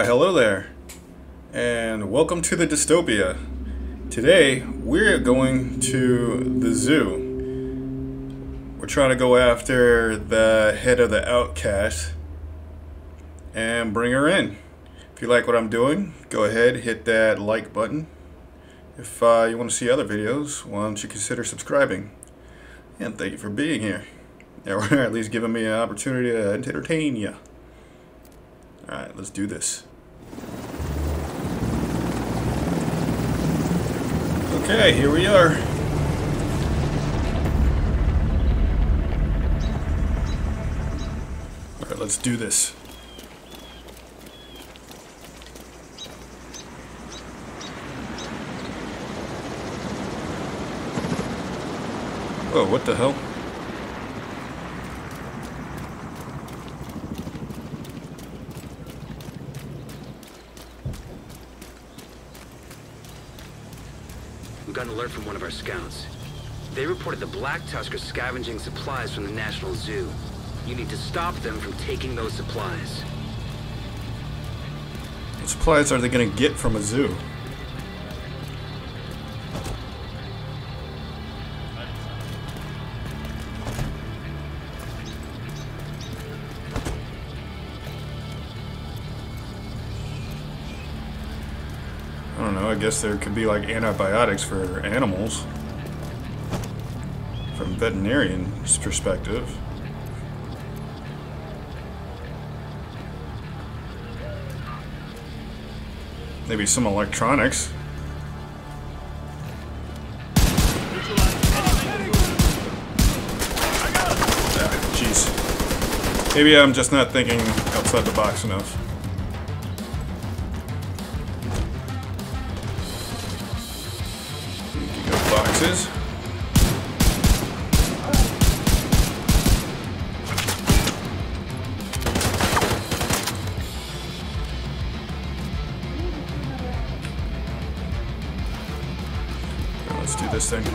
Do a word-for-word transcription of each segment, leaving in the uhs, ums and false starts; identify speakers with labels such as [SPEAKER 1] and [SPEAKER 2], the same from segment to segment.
[SPEAKER 1] hello there, and welcome to the dystopia. Today, we're going to the zoo. We're trying to go after the head of the outcast and bring her in. If you like what I'm doing, go ahead, hit that like button. If uh, you want to see other videos, why don't you consider subscribing? And thank you for being here. Or at least giving me an opportunity to entertain you. Alright, let's do this. Okay, here we are. Alright, let's do this. Oh, what the hell?
[SPEAKER 2] We got an alert from one of our scouts. They reported the Black Tuskers scavenging supplies from the National Zoo. You need to stop them from taking those supplies.
[SPEAKER 1] What supplies are they gonna get from a zoo? I don't know, I guess there could be like antibiotics for animals from a veterinarian's perspective. Maybe some electronics. Ah, jeez. Maybe I'm just not thinking outside the box enough. Boxes. Let's do this thing.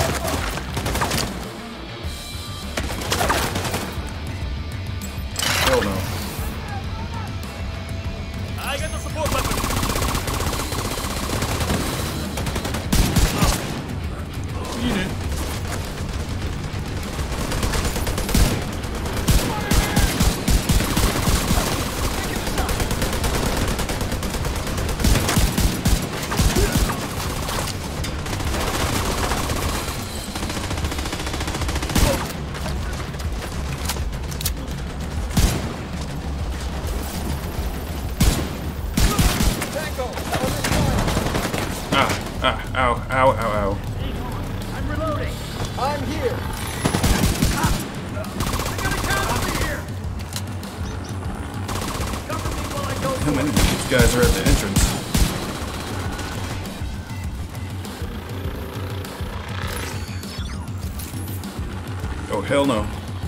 [SPEAKER 1] Hell no.
[SPEAKER 3] I got the support weapon.
[SPEAKER 1] Eat it. Ah, ah, ow, ow, ow, ow.
[SPEAKER 3] I'm reloading. I'm here. I got a counter here. Cover me while I go.
[SPEAKER 1] How many of these guys are at the entrance? Oh, hell no.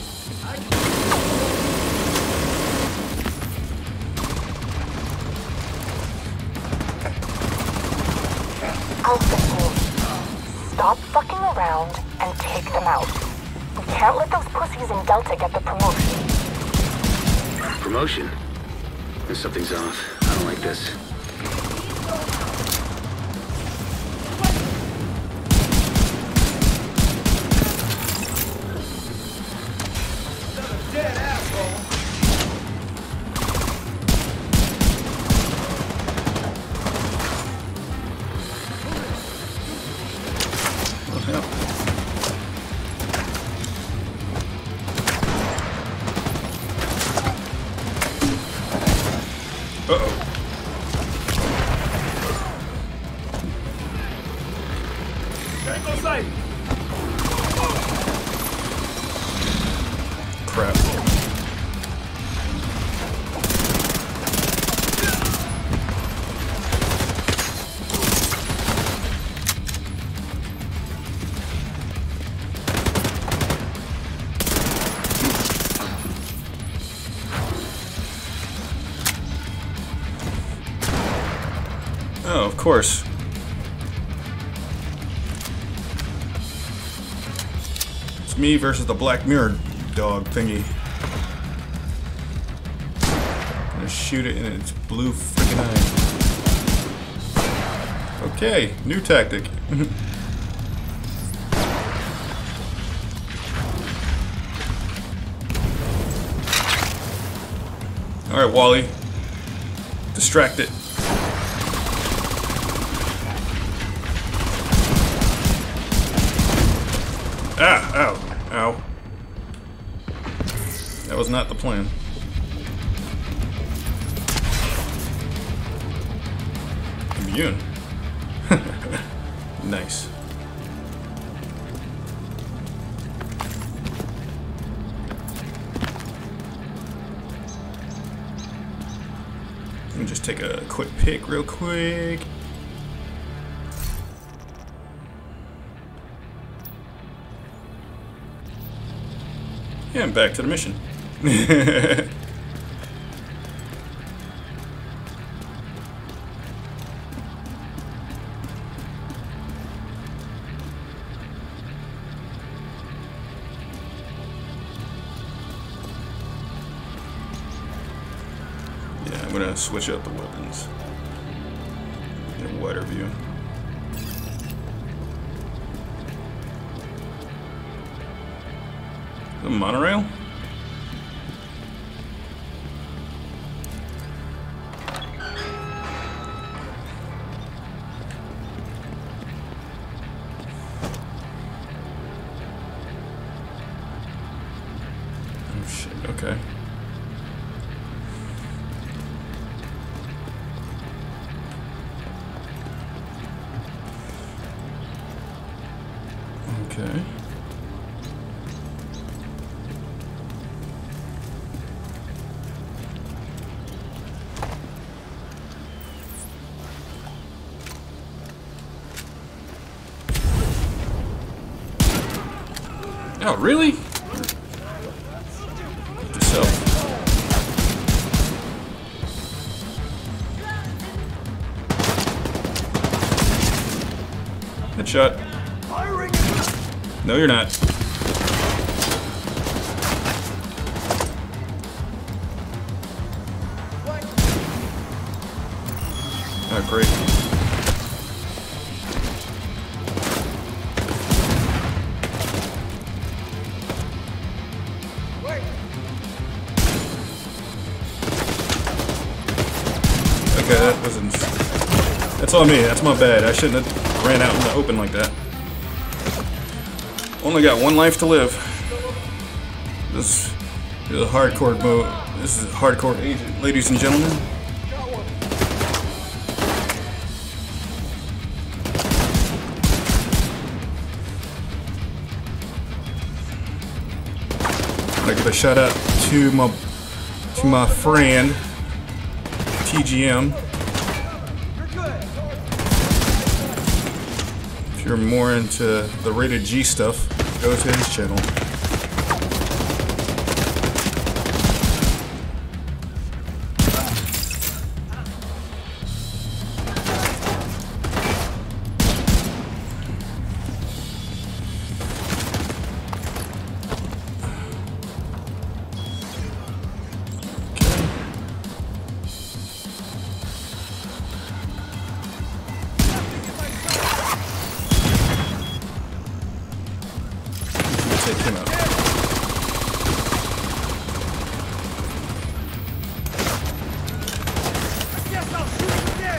[SPEAKER 4] I'll fix you. Stop fucking around and take them out. We can't let those pussies in Delta get the promotion.
[SPEAKER 2] Promotion? There's something's off. I don't like this.
[SPEAKER 3] Dead asshole.
[SPEAKER 1] Oh, hell. Uh-oh.
[SPEAKER 3] Tango sight.
[SPEAKER 1] Crap. Oh, of course. It's me versus the Black Mirror dog thingy. I'm gonna shoot it in its blue freaking eye. Okay, new tactic. Alright, Wally. Distract it. Ah! Ow! Ow. That was not the plan. Immune. Nice. Let me just take a quick pick real quick. Yeah, I'm back to the mission. I'm gonna switch out the weapons. Get a wider view. The monorail? Oh shit, okay. Okay. Oh, really? Get yourself. Headshot. No, you're not. Oh, great. Okay, that wasn't... That's on me. That's my bad. I shouldn't have ran out in the open like that. Only got one life to live. This is a hardcore mode. This is a hardcore agent, ladies and gentlemen. I give a shout out to my to my friend T G M. If you're more into the rated G stuff, go to his channel. Take him out.
[SPEAKER 3] Guess I'll shoot him again.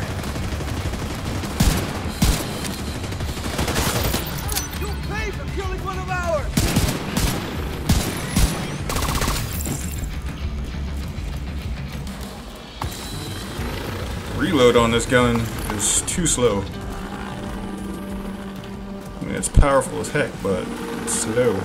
[SPEAKER 3] You'll pay for killing one of ours.
[SPEAKER 1] Reload on this gun is too slow. I mean, it's powerful as heck, but it's slow.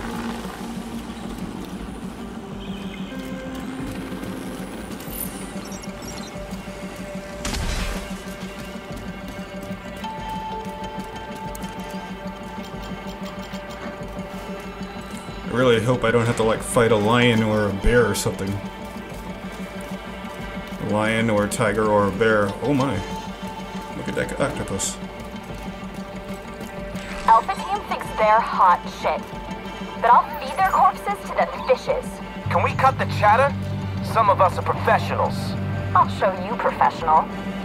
[SPEAKER 1] I really hope I don't have to like fight a lion or a bear or something. A lion or a tiger or a bear. Oh my. Look at that octopus.
[SPEAKER 4] Alpha Team thinks they're hot shit. But I'll feed their corpses to the fishes.
[SPEAKER 3] Can we cut the chatter? Some of us are professionals.
[SPEAKER 4] I'll show you, professional.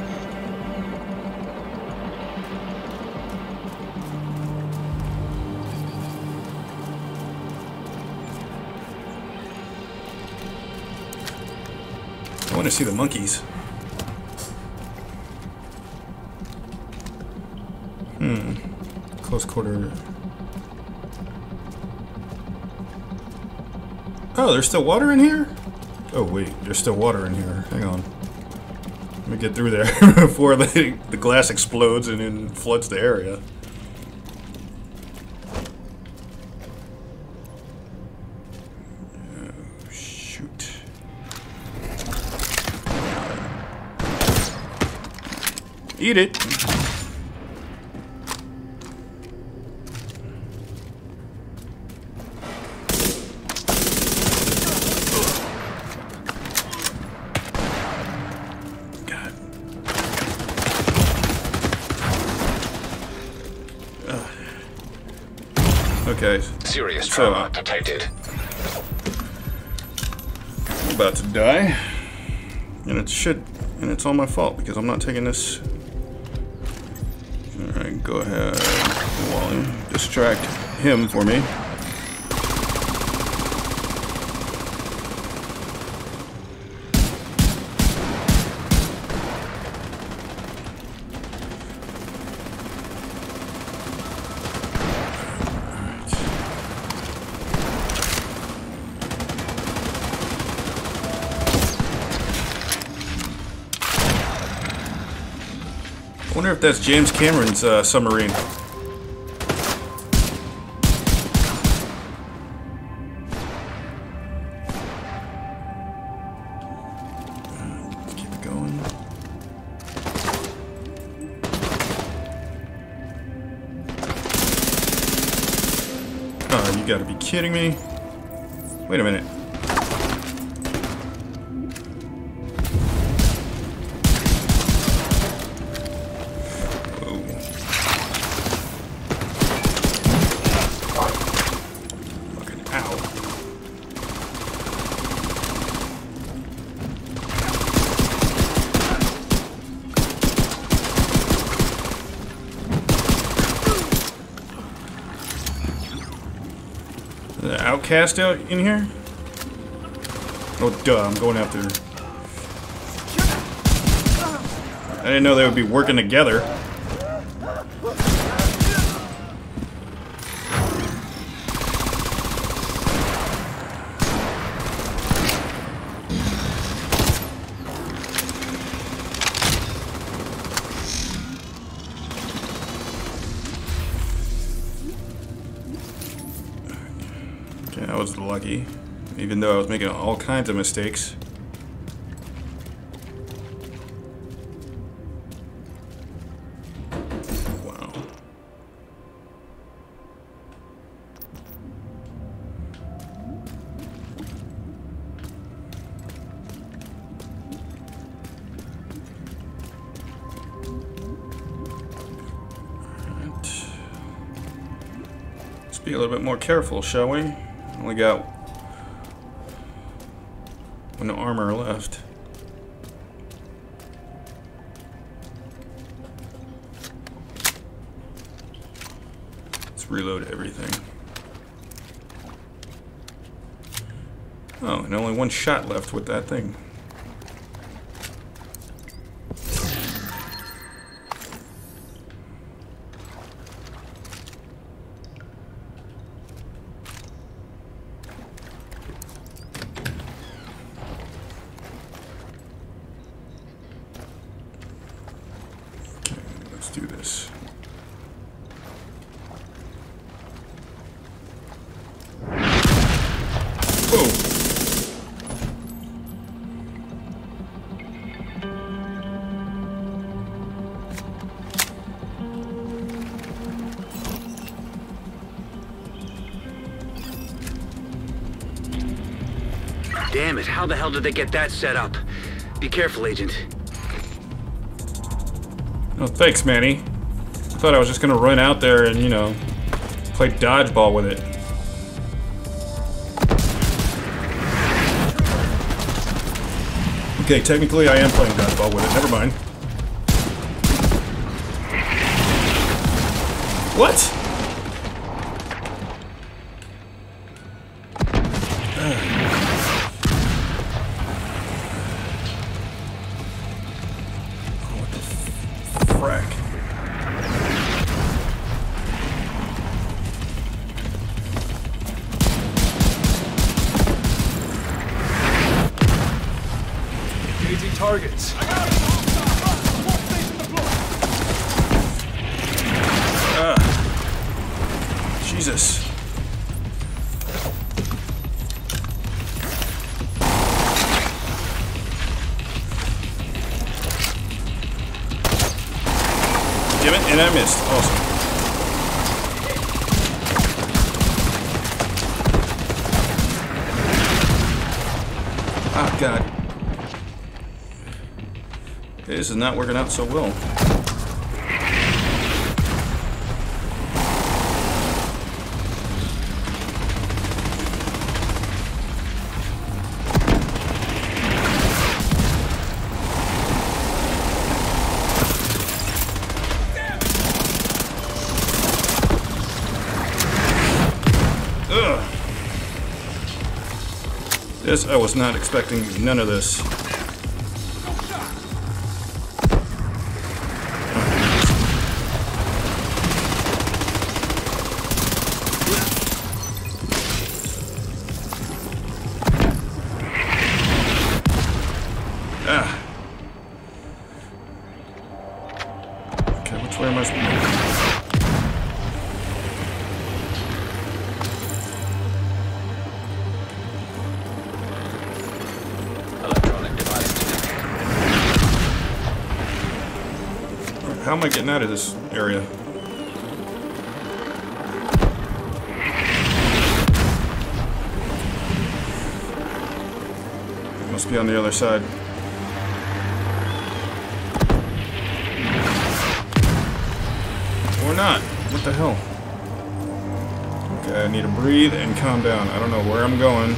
[SPEAKER 1] I want to see the monkeys. Hmm. Close quarter. Oh, there's still water in here? Oh, wait. There's still water in here. Hang on. Let me get through there before the, the glass explodes and then floods the area. Oh, shoot. Eat it. God. Ugh. Okay.
[SPEAKER 5] Serious
[SPEAKER 1] So,
[SPEAKER 5] trauma detected.
[SPEAKER 1] I'm about to die. And it should, and it's all my fault because I'm not taking this. Alright, go ahead, Wally. Distract him for me. I wonder if that's James Cameron's uh, submarine. Uh, let's keep it going. Oh, you gotta be kidding me. Wait a minute. The outcast out in here? Oh, duh, I'm going after. I didn't know they would be working together. Okay, I was lucky, even though I was making all kinds of mistakes. Wow. Alright. Let's be a little bit more careful, shall we? Only got one armor left. Let's reload everything. Oh, and only one shot left with that thing. Let's do this. Whoa.
[SPEAKER 2] Damn it, how the hell did they get that set up? Be careful, Agent.
[SPEAKER 1] Oh, thanks, Manny. I thought I was just gonna run out there and, you know, play dodgeball with it. Okay, technically I am playing dodgeball with it. Never mind. What?
[SPEAKER 3] Targets.
[SPEAKER 1] Ah, Jesus. Damn it, and I missed. Awesome. Ah, God. This is not working out so well. Ugh. This, I was not expecting none of this. Ah. Okay, which way am I supposed to go?
[SPEAKER 2] Electronic device detected.
[SPEAKER 1] How am I getting out of this area? It must be on the other side. Or not. What the hell? Okay, I need to breathe and calm down. I don't know where I'm going.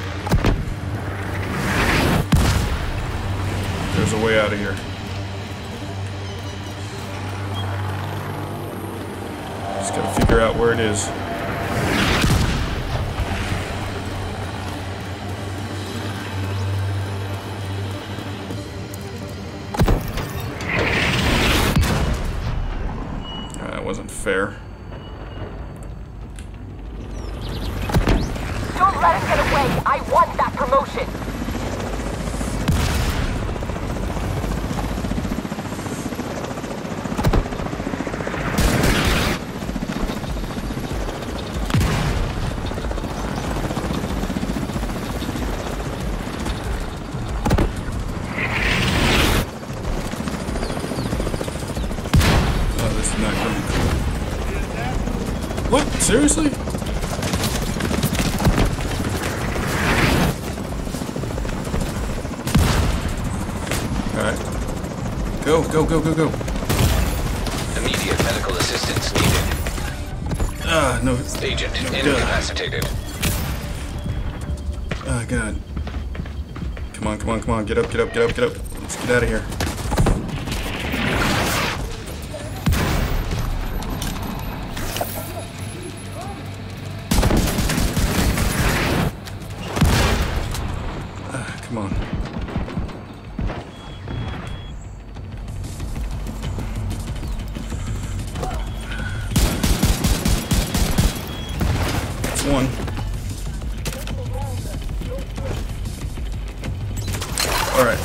[SPEAKER 1] There's a way out of here. Just gotta figure out where it is. Wasn't fair.
[SPEAKER 4] Don't let him get away. I want that promotion.
[SPEAKER 1] Oh, this is not good. What? Seriously? Alright. Go, go, go, go, go.
[SPEAKER 2] Immediate medical assistance needed.
[SPEAKER 1] Ah, no.
[SPEAKER 2] Agent
[SPEAKER 1] no,
[SPEAKER 2] incapacitated.
[SPEAKER 1] Oh, God. Come on, come on, come on. Get up, get up, get up, get up. Let's get out of here. Come on. That's one. All right.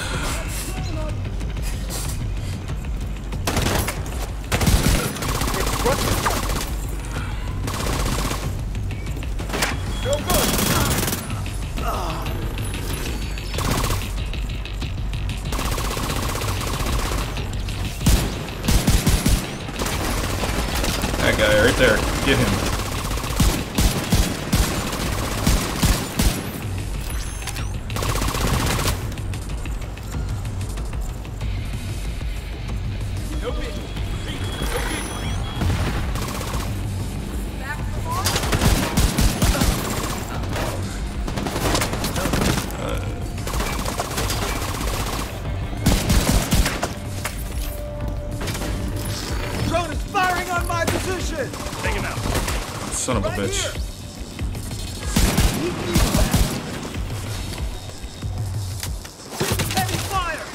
[SPEAKER 1] That guy right there. Get him. bitch.
[SPEAKER 3] Heavy fire!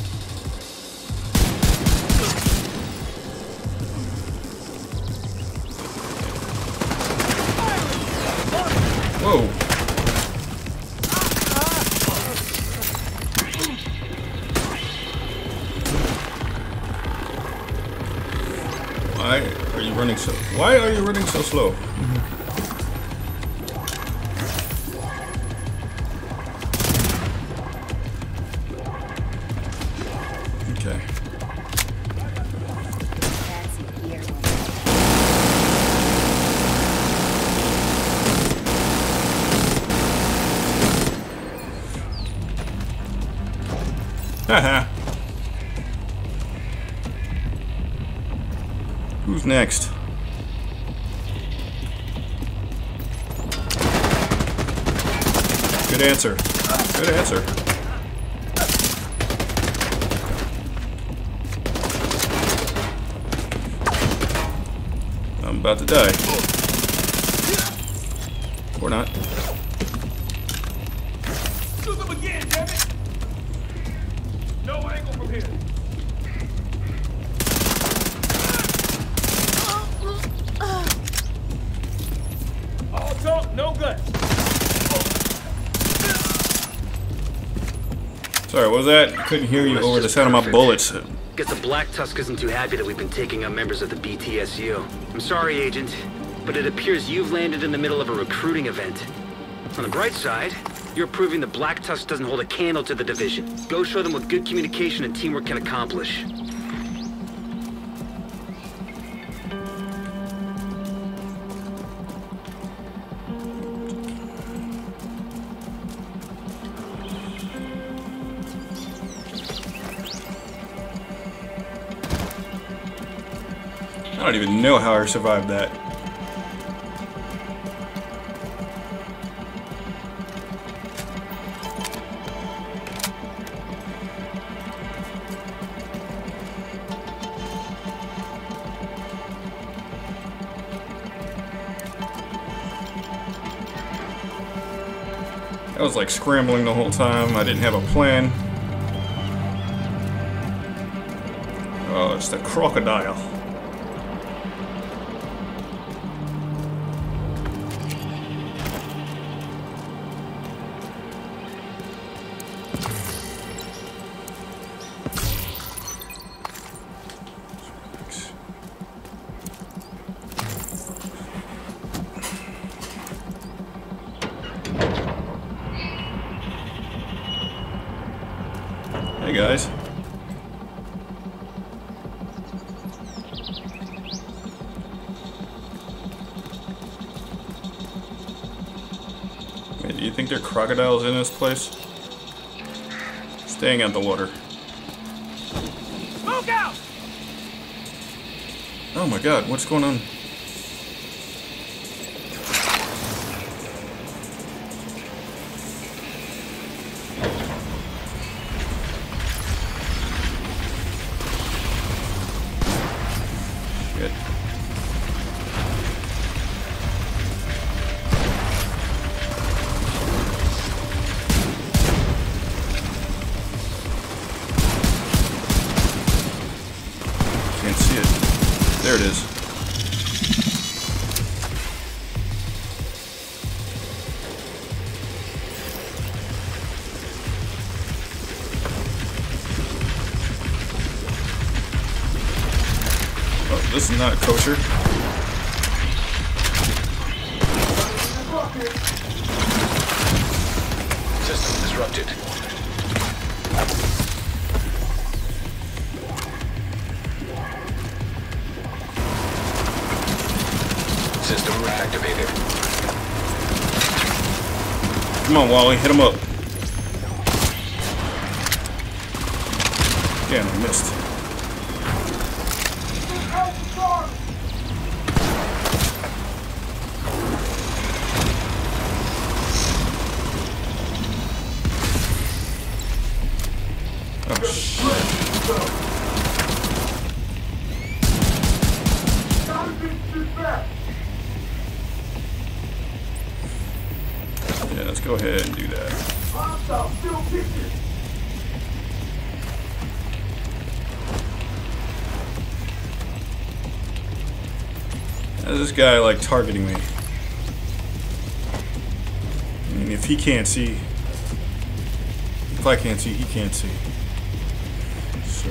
[SPEAKER 1] Whoa. Why are you running so? Why are you running so slow? Okay.
[SPEAKER 5] Clancy here.
[SPEAKER 1] Haha. Who's next? Good answer. Good answer. I'm about to die. Or not.
[SPEAKER 3] Shoot them again, damn it! No angle from here. All talk, no guts.
[SPEAKER 1] Sorry, what was that? Couldn't hear you over the sound of my bullets.
[SPEAKER 2] Guess the Black Tusk isn't too happy that we've been taking out members of the B T S U. I'm sorry, Agent, but it appears you've landed in the middle of a recruiting event. On the bright side, you're proving the Black Tusk doesn't hold a candle to the division. Go show them what good communication and teamwork can accomplish.
[SPEAKER 1] I don't even know how I survived that. I was like scrambling the whole time. I didn't have a plan. Oh, it's the crocodile. Hey guys. Wait, do you think there are crocodiles in this place? Staying out the water.
[SPEAKER 3] Smoke out!
[SPEAKER 1] Oh my god, what's going on? Shit. Can't see it. There it is. Oh, this is not kosher.
[SPEAKER 2] System disrupted. System reactivated.
[SPEAKER 1] Come on, Wally, hit him up. Damn, I missed. Oh, shit. go ahead and do that.
[SPEAKER 3] Hostile still picking.
[SPEAKER 1] How's this guy like targeting me? I mean, if he can't see, if I can't see, he can't see. So.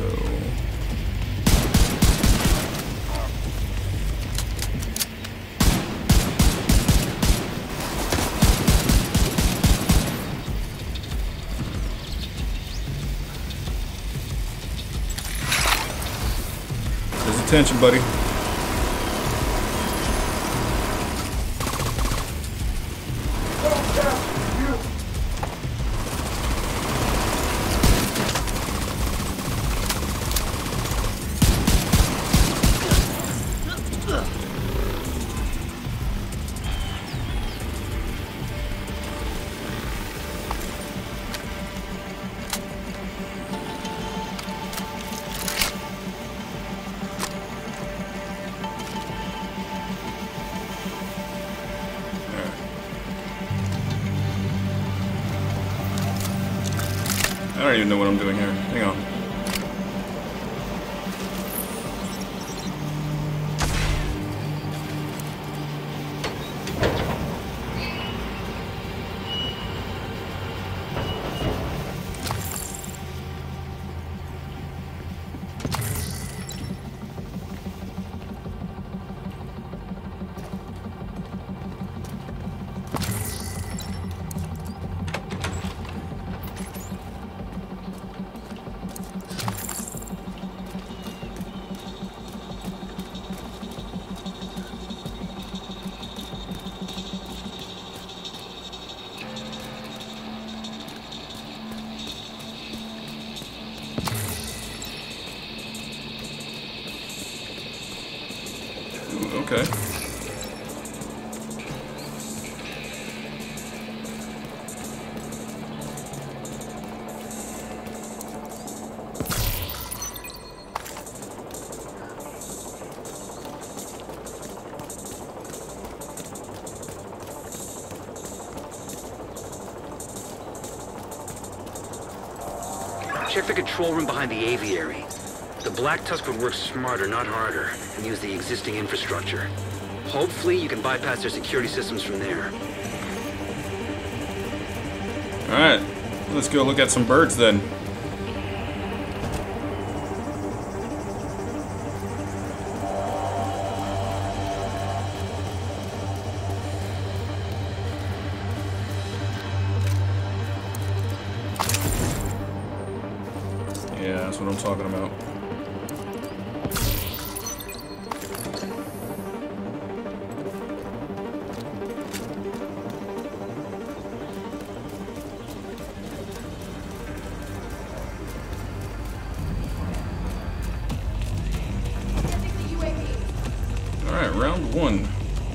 [SPEAKER 1] There's attention, buddy. I don't even know what I'm doing here. Hang on. Okay.
[SPEAKER 2] Check the control room behind the aviary. The Black Tusk would work smarter, not harder, and use the existing infrastructure. Hopefully, you can bypass their security systems from there.
[SPEAKER 1] Alright, let's go look at some birds then. Yeah, that's what I'm talking about. Alright, round one.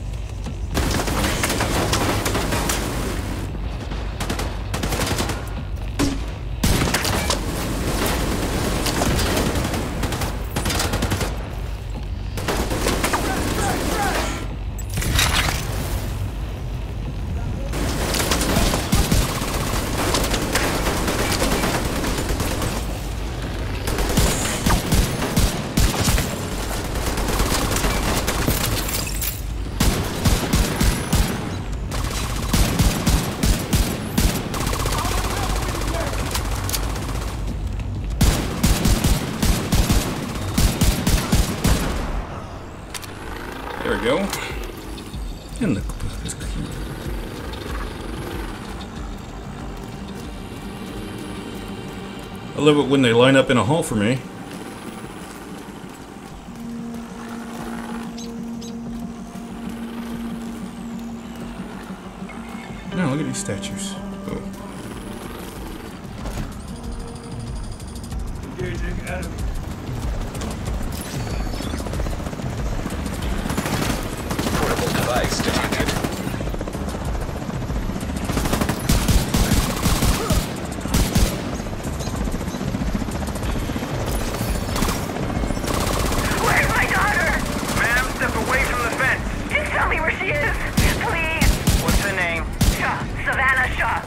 [SPEAKER 1] There we go. And look, this key. I love it when they line up in a hall for me. No, look at these statues. Oh.
[SPEAKER 3] Engaging enemy.
[SPEAKER 2] Device detected.
[SPEAKER 4] Where's my daughter?
[SPEAKER 3] Ma'am, step away from the fence.
[SPEAKER 4] Just tell me where she is, please.
[SPEAKER 3] What's her name?
[SPEAKER 4] Shaw, Savannah Shaw.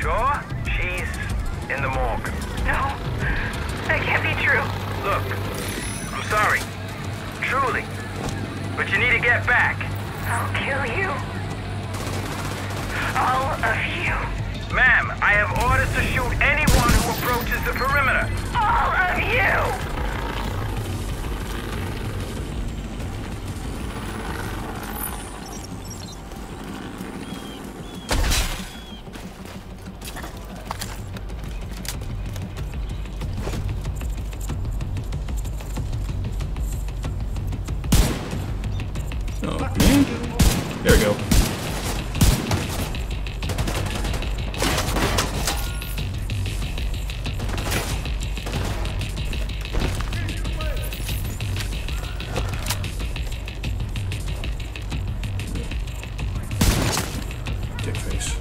[SPEAKER 5] sure? She's in the morgue.
[SPEAKER 4] No, that can't be true.
[SPEAKER 5] Look, I'm sorry. Truly. But you need to get back.
[SPEAKER 4] I'll kill you. All of you.
[SPEAKER 5] Ma'am, I have orders to shoot anyone who approaches the perimeter.
[SPEAKER 4] All of you.
[SPEAKER 1] Oh, man. There we go. Dick face.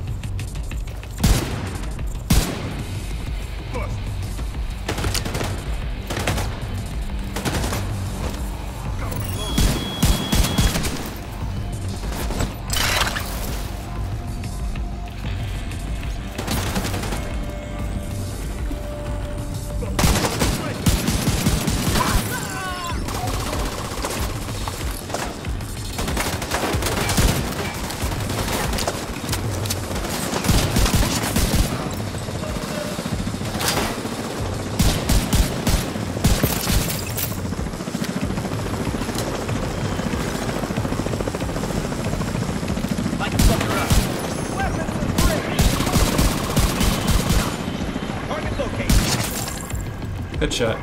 [SPEAKER 1] Headshot.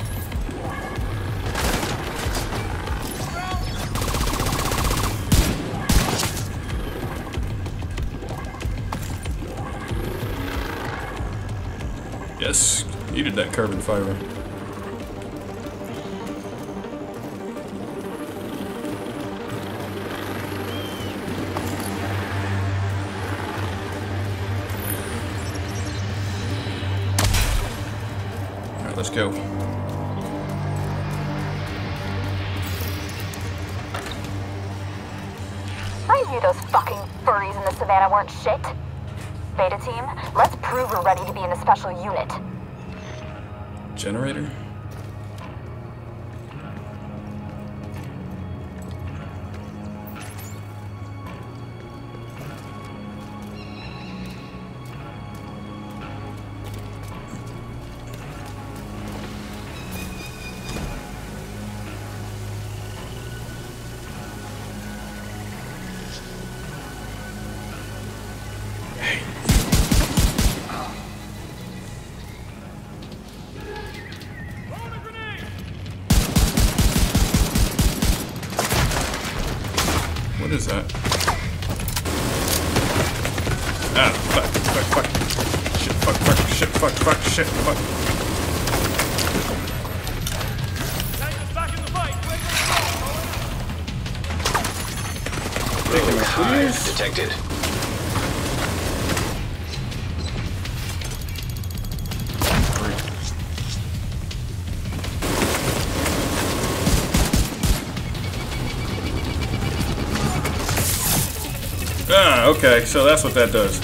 [SPEAKER 1] Yes, needed that carbon fiber. Alright, let's go.
[SPEAKER 4] I knew those fucking furries in the savannah weren't shit. Beta team, let's prove we're ready to be in a special unit.
[SPEAKER 1] Generator? What is that? Ah, fuck, fuck, fuck. Shit, fuck, fuck, shit, fuck, fuck, shit, fuck.
[SPEAKER 2] Rolling hive detected.
[SPEAKER 1] Ah, okay, so that's what that does.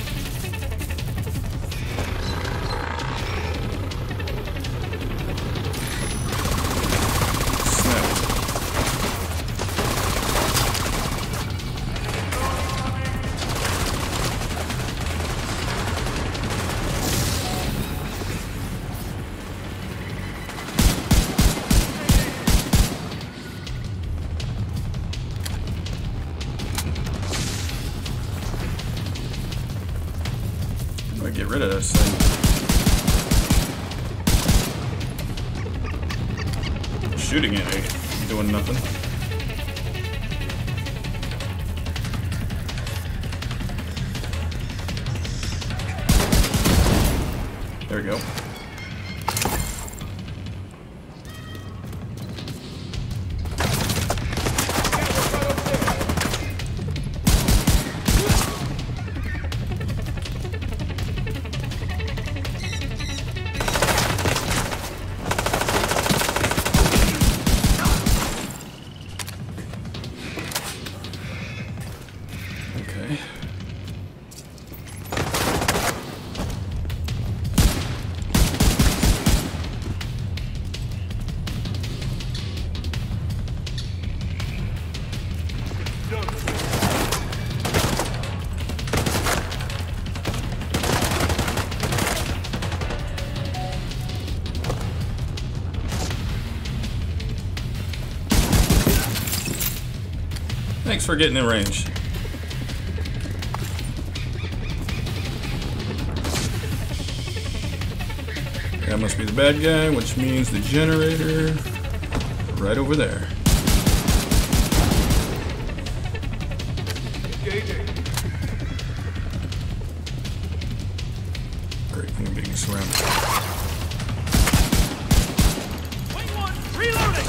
[SPEAKER 1] Snap. I'm gonna get rid of this thing. Shooting it ain't doing nothing. There we go. Okay. Thanks for getting in range. That must be the bad guy, which means the generator right over there. Great, I'm being surrounded.
[SPEAKER 3] Wing one, reloading!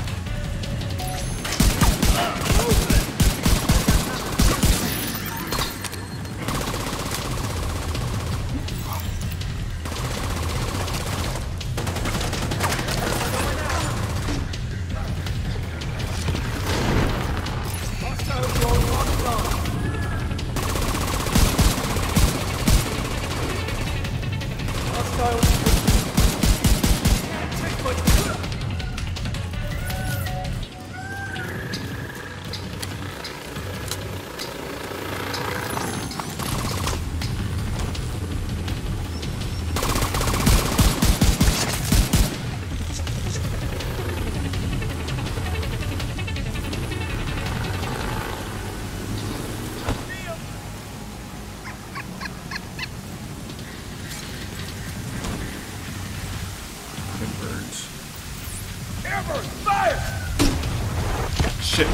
[SPEAKER 1] Shit.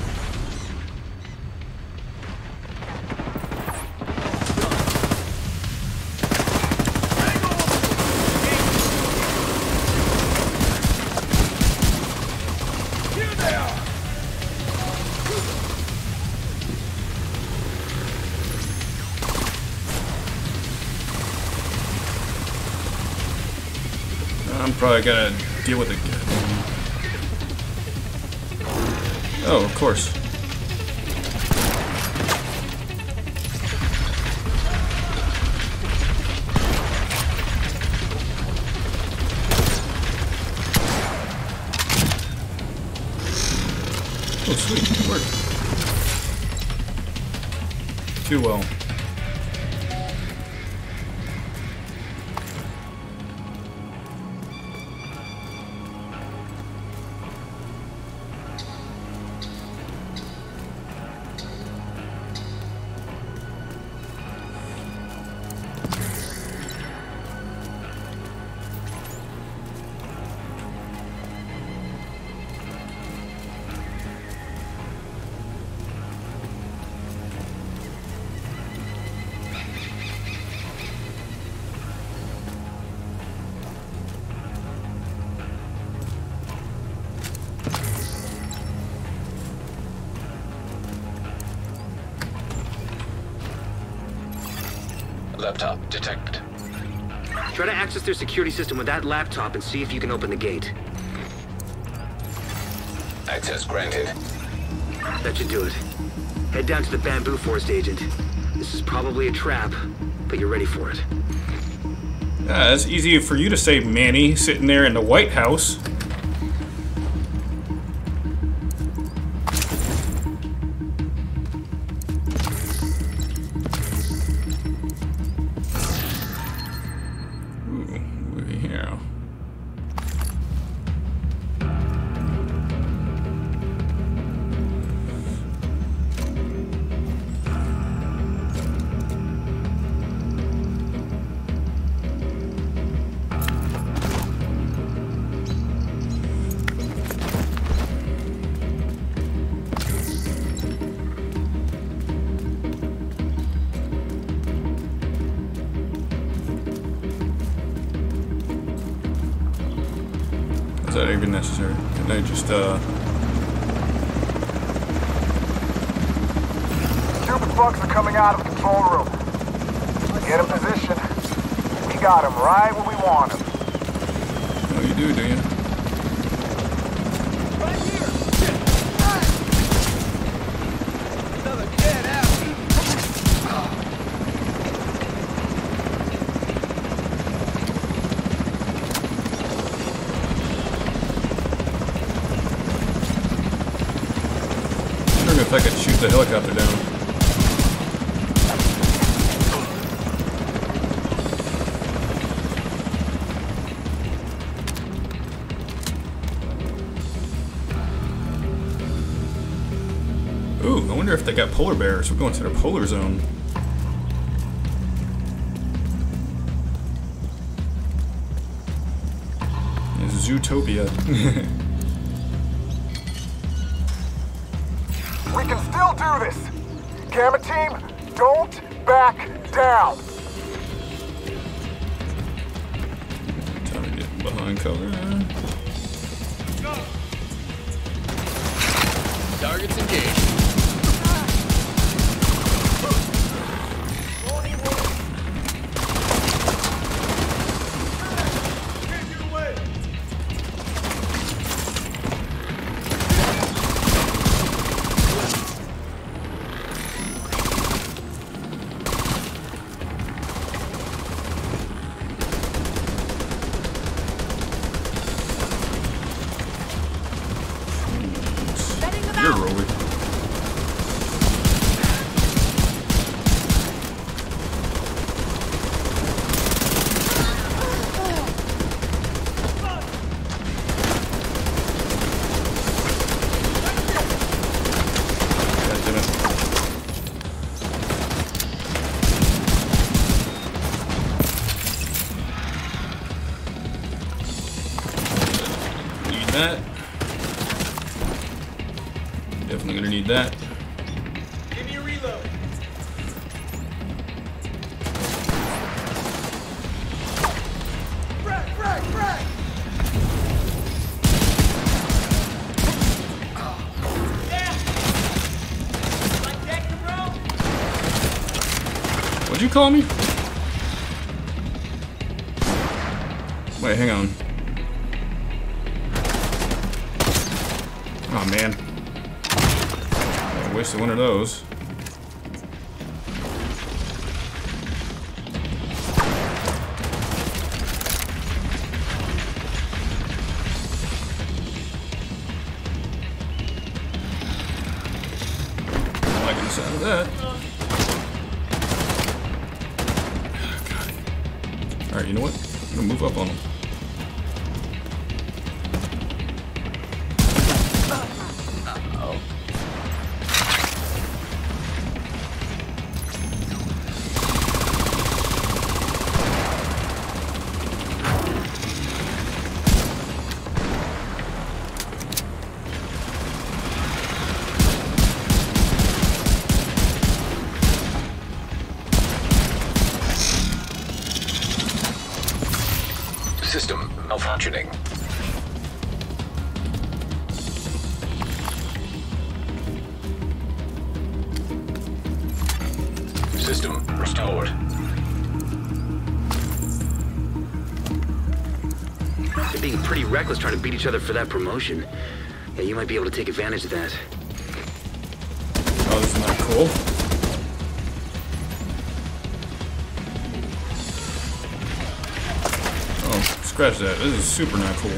[SPEAKER 1] I'm probably gonna deal with it. Oh, of course. Oh, sweet. It worked. Too well.
[SPEAKER 6] Laptop detected.
[SPEAKER 2] Try to access their security system with that laptop and see if you can open the gate.
[SPEAKER 6] Access granted.
[SPEAKER 2] That should do it. Head down to the bamboo forest, Agent. This is probably a trap, but you're ready for it.
[SPEAKER 1] Yeah, that's easy for you to say, Manny, sitting there in the White House. Is that even necessary? Can I just, uh...
[SPEAKER 3] Stupid fucks are coming out of the control room. Get in position. We got them right where we want them.
[SPEAKER 1] Oh, you do, do you?
[SPEAKER 3] Right here! Another kid out!
[SPEAKER 1] If I could shoot the helicopter down. Ooh, wonder if they got polar bears. We're going to the polar zone. It's Zootopia.
[SPEAKER 3] We can still do this! Gamma team, don't back down!
[SPEAKER 1] Time to get behind cover.
[SPEAKER 7] Targets engaged.
[SPEAKER 1] You're rolling. God damn it. Need that. Definitely gonna need that.
[SPEAKER 3] Give me a reload. Frag, frag, frag! Yeah! Like that, bro?
[SPEAKER 1] What'd you call me? Wait, hang on. Oh man. I wasted one of those. I like the sound of that. God. Alright, you know what? I'm gonna move up on them.
[SPEAKER 6] System malfunctioning. System restored.
[SPEAKER 2] They're being pretty reckless trying to beat each other for that promotion. Yeah, you might be able to take advantage of that.
[SPEAKER 1] Oh, this is not cool. Oh, scratch that. This is super not cool.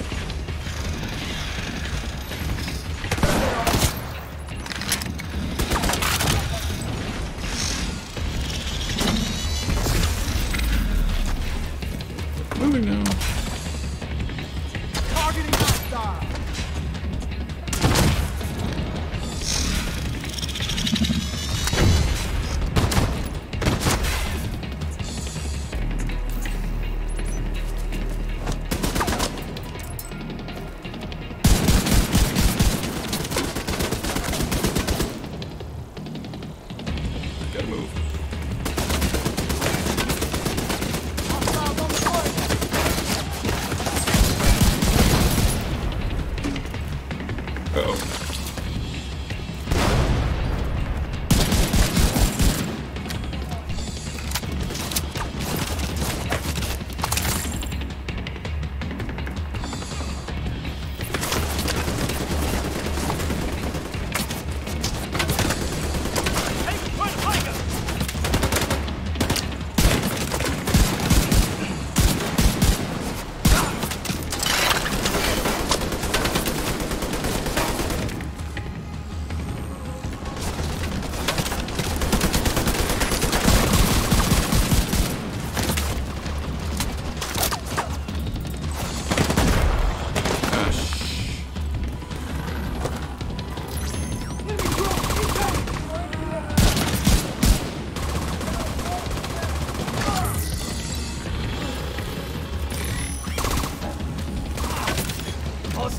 [SPEAKER 1] Moving now.
[SPEAKER 3] Targeting hostile!
[SPEAKER 1] Gotta move.
[SPEAKER 3] Hostiles on the way!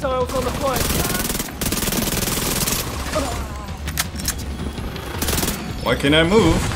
[SPEAKER 3] Hostiles on the flank.
[SPEAKER 1] Why can't I move?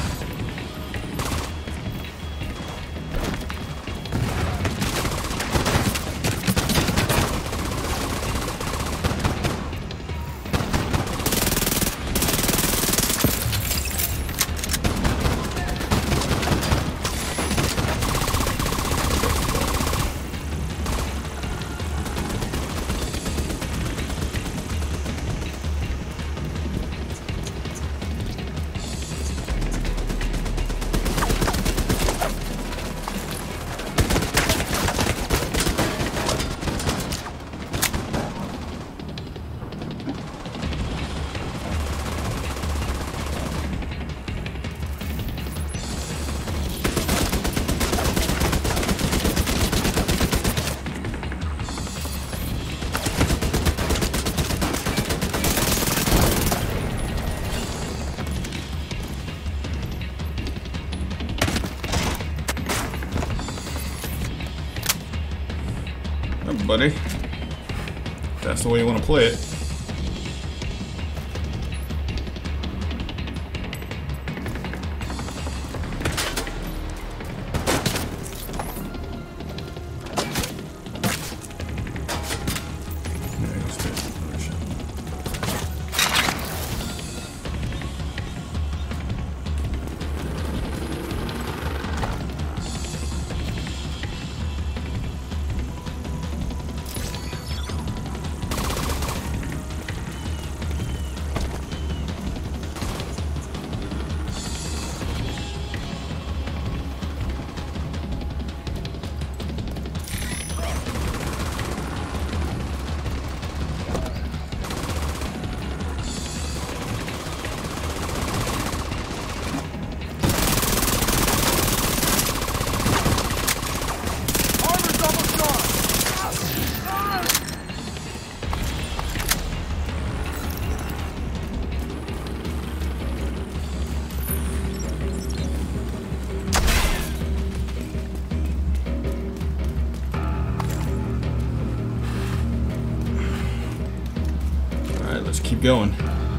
[SPEAKER 1] Buddy, that's the way you want to play it. Keep going.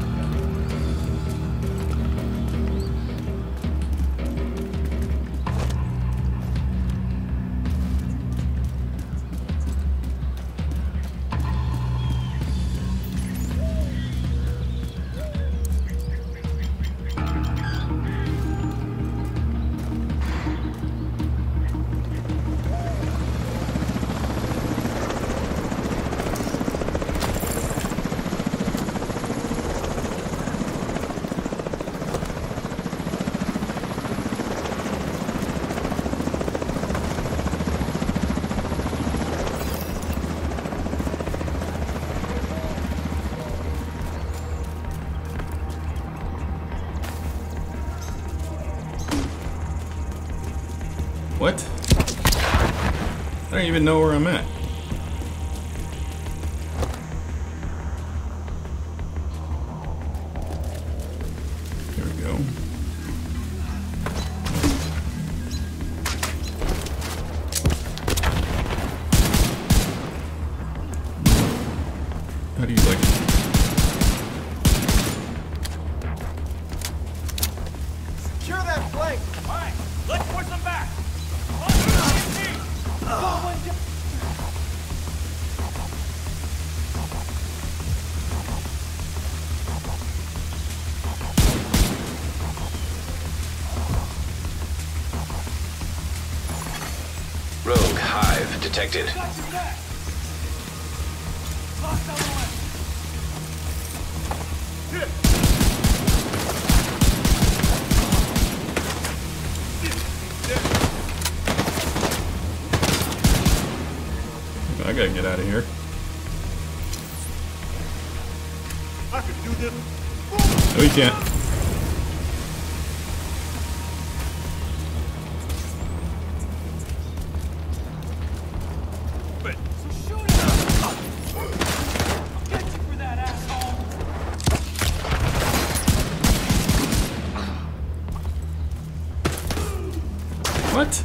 [SPEAKER 1] What? I don't even know where I'm at. Here we go. How do you like it?
[SPEAKER 3] Secure that flank! Alright, let's push them back!
[SPEAKER 6] Rogue hive detected.
[SPEAKER 1] I gotta get out of here.
[SPEAKER 3] I can do this.
[SPEAKER 1] No, you can't. What?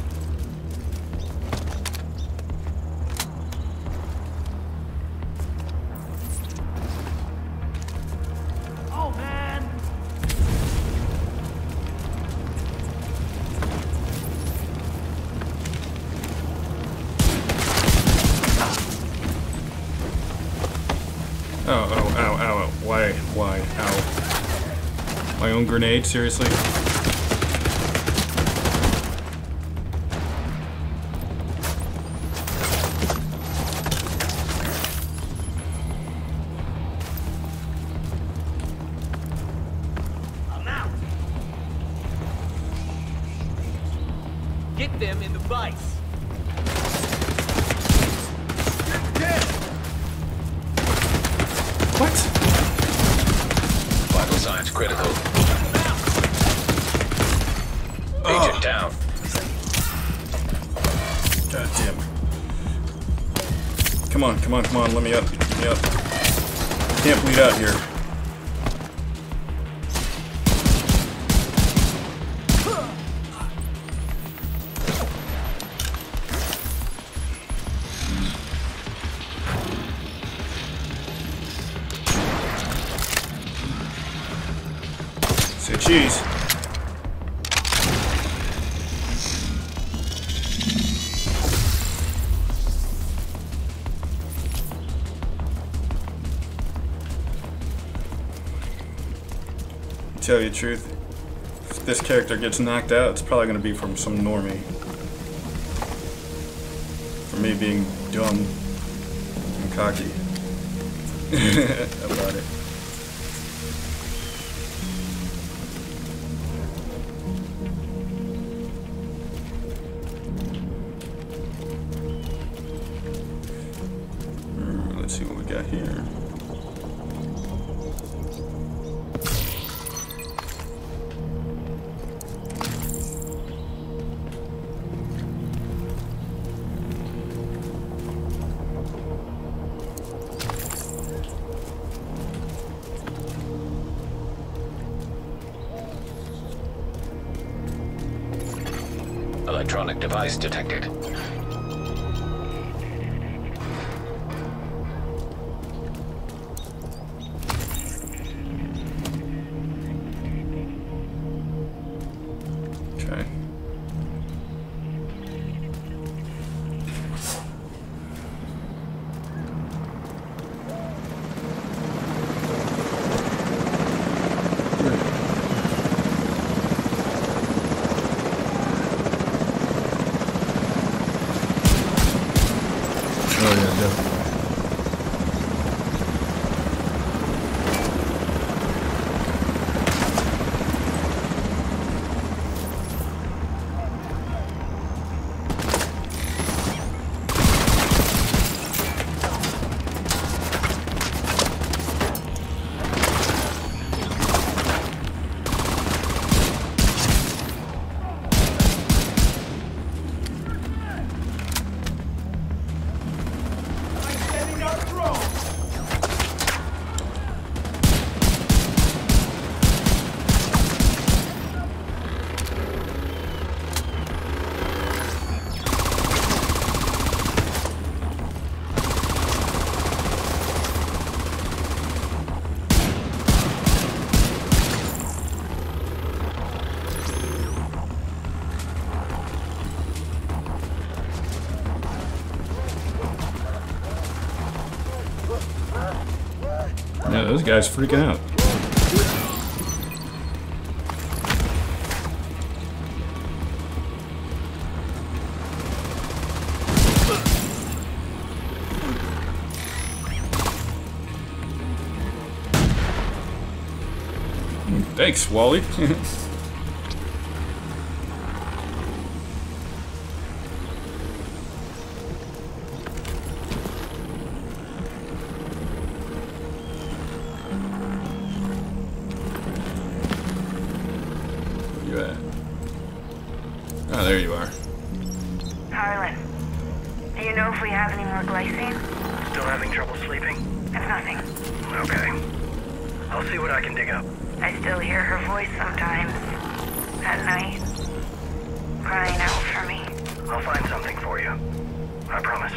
[SPEAKER 1] Oh, oh, ow, ow, ow. Why, why, ow. My own grenade, seriously?
[SPEAKER 3] I'm out. Get them in the vice.
[SPEAKER 1] What?
[SPEAKER 6] Vital signs critical.
[SPEAKER 1] Oh.
[SPEAKER 6] Agent down.
[SPEAKER 1] God damn. Come on, come on, come on, let me up, let me up. Can't bleed out here. Say cheese. Tell you the truth, if this character gets knocked out, it's probably going to be from some normie. For me being dumb and cocky about it. Hmm, let's see what we got here.
[SPEAKER 6] Electronic device detected.
[SPEAKER 1] Okay. Oh yeah, definitely.
[SPEAKER 3] Extending our throat.
[SPEAKER 1] Yeah, those guys freaking out. Thanks, Wally. You at? Oh, there you are.
[SPEAKER 7] Harlan, do you know if we have any more glycine?
[SPEAKER 5] Still having trouble sleeping?
[SPEAKER 7] It's nothing.
[SPEAKER 5] Okay. I'll see what I can dig up.
[SPEAKER 7] I still hear her voice sometimes. At night. Crying out for me.
[SPEAKER 5] I'll find something for you. I promise.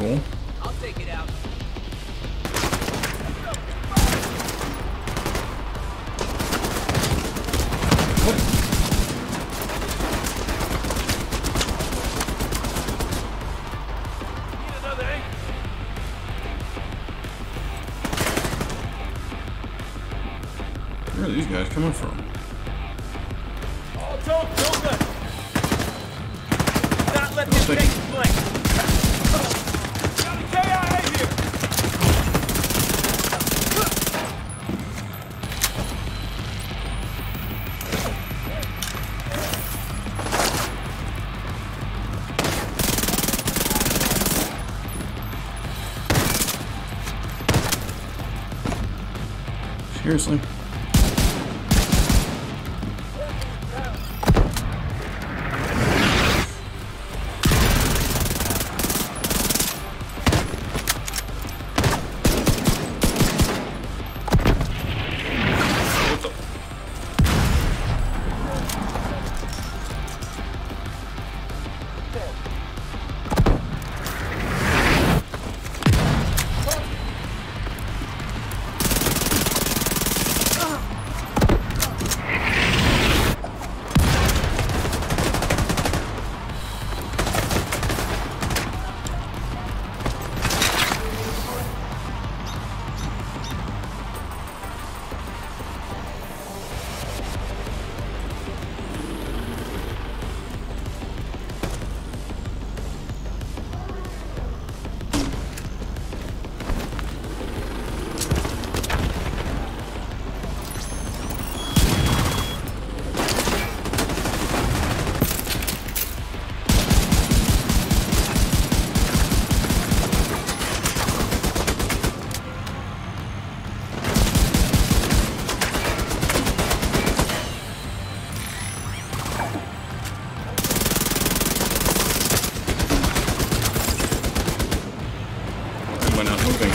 [SPEAKER 1] cool.
[SPEAKER 3] I'll take it out.
[SPEAKER 1] What?
[SPEAKER 3] Need another ink.
[SPEAKER 1] Where are these guys coming from?
[SPEAKER 3] All talk, no good. Not let
[SPEAKER 1] Oh,
[SPEAKER 3] this
[SPEAKER 1] thank
[SPEAKER 3] take
[SPEAKER 1] you.
[SPEAKER 3] flank. Got a K I A here.
[SPEAKER 1] Seriously? Why not moving?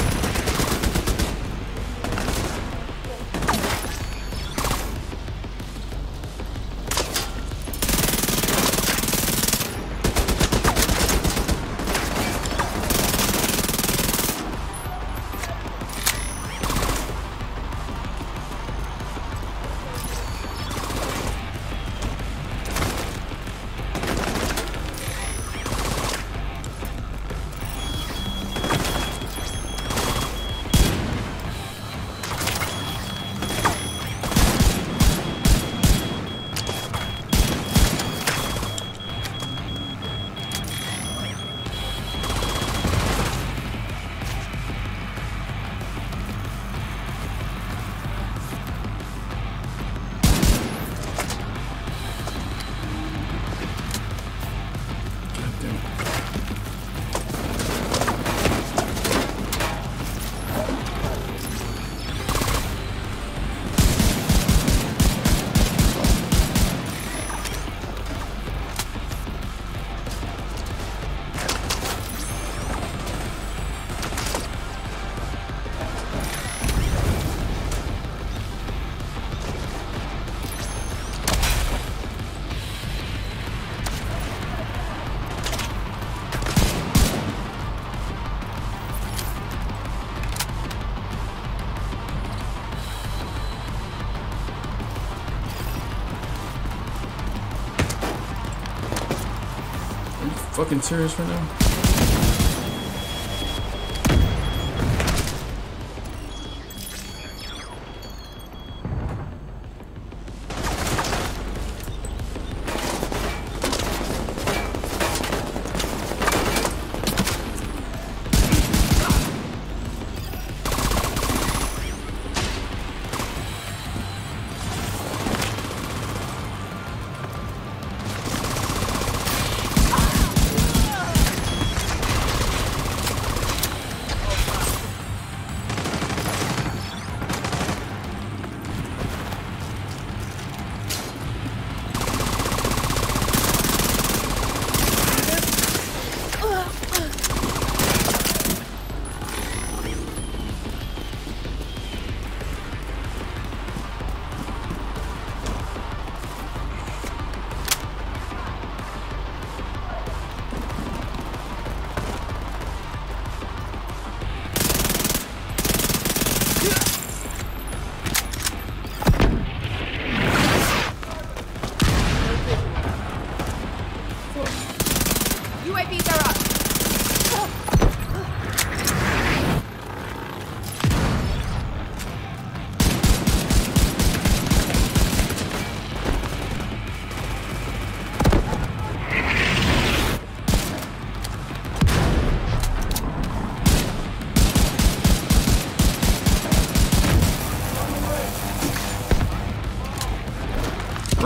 [SPEAKER 1] Fucking serious right now?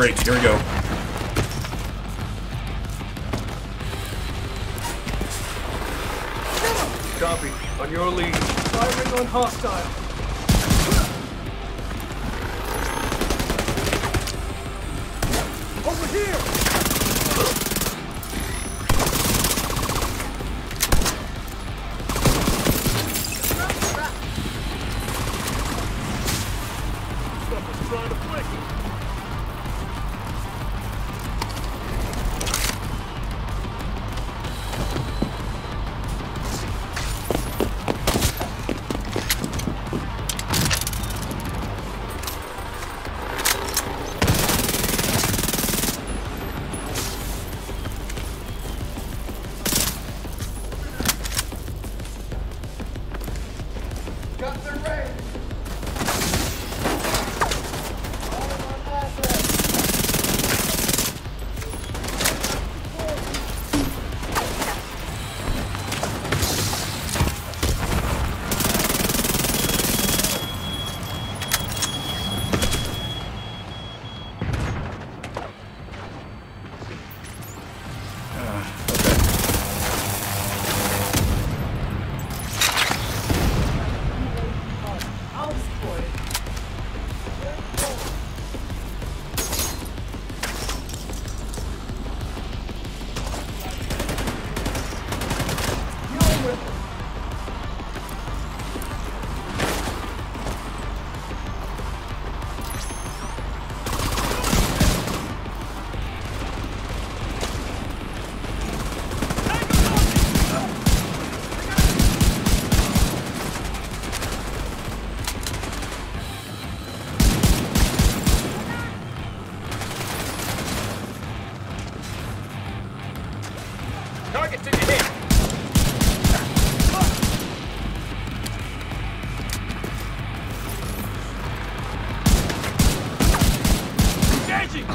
[SPEAKER 1] Great, here we go.
[SPEAKER 3] Copy. On your lead. Firing on hostile. Over here! Someone's trying to flank me. Got their range. All of our assets. I'll destroy it. You're with it.
[SPEAKER 5] Target's in your head. Engaging!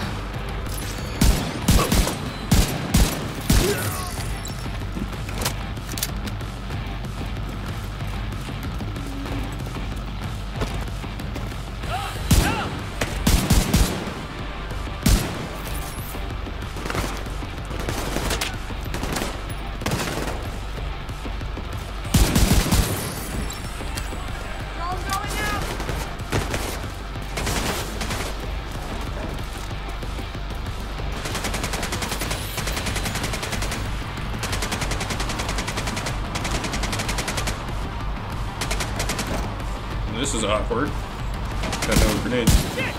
[SPEAKER 1] This is awkward. Got no grenades.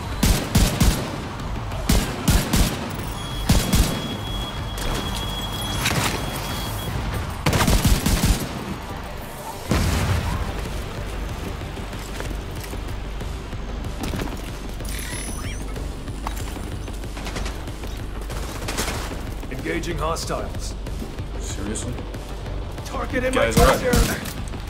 [SPEAKER 3] Engaging hostiles.
[SPEAKER 1] Seriously?
[SPEAKER 3] Target in my
[SPEAKER 1] Guys, all right.
[SPEAKER 3] crosshairs.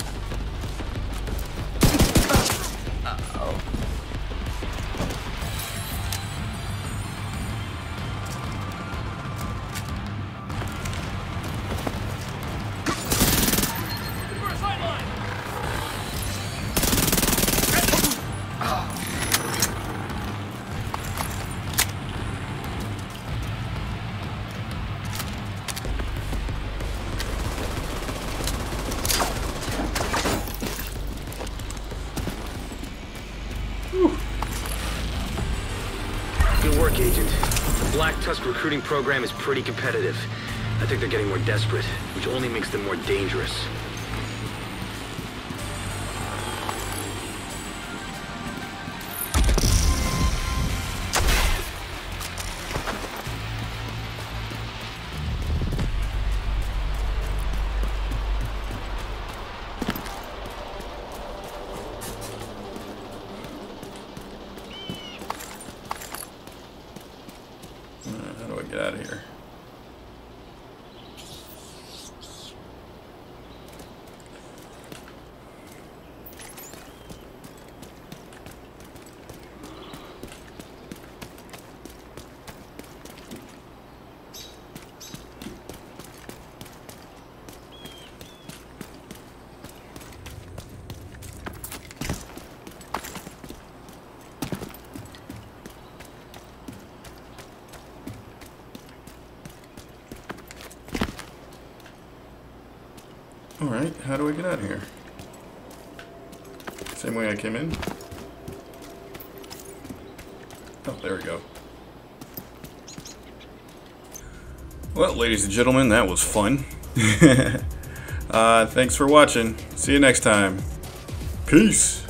[SPEAKER 2] Good work, Agent. The Black Tusk recruiting program is pretty competitive. I think they're getting more desperate, which only makes them more dangerous.
[SPEAKER 1] Uh, how do I get out of here? Alright, how do I get out of here? Same way I came in? Oh, there we go. Well, ladies and gentlemen, that was fun. uh, thanks for watching. See you next time. Peace!